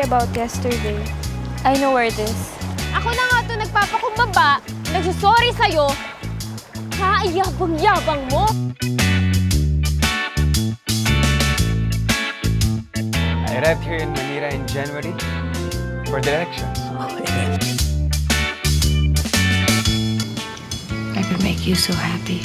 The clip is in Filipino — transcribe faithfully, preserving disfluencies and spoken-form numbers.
about yesterday. I know where it is. Ako na nga ito nagpapakumbaba, nagsusorry sa'yo. Ha? Yabang-yabang mo! I arrived here in Manila in January for the elections. I could make you so happy.